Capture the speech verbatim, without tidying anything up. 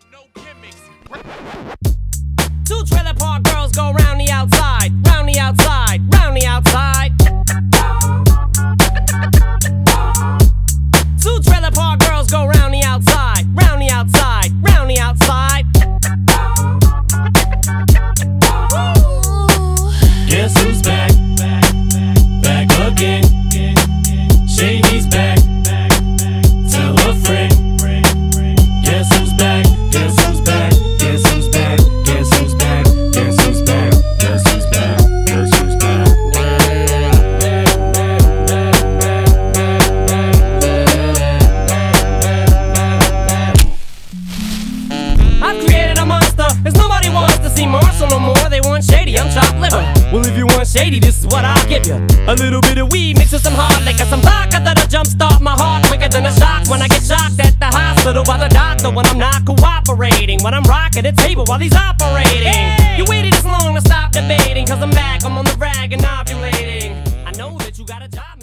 no gimmicks. Two trailer park girls go round the outside, round the outside, round the outside. Two trailer park girls go round the outside, round the outside, round the outside. Guess who's back? Back again. Shady's back. Tell a friend. Guess who's back? Guess who's back? Guess who's back? Guess who's back? Guess who's back? Guess who's back? Guess who's back? I've created a monster, cause nobody wants to see Marshall no more. They want Shady, I'm chopped liver. Well, if you want Shady, this is what I'll give you. A little bit of weed mixed with some hard liquor, some vodka that'll jumpstart my heart quicker than a shock when I get shocked at the hospital by the doctor when I'm not cooperating, when I'm rocking the table while he's operating. Hey! You waited this long to stop debating, cause I'm back, I'm on the rag and ovulating. I know that you got a job.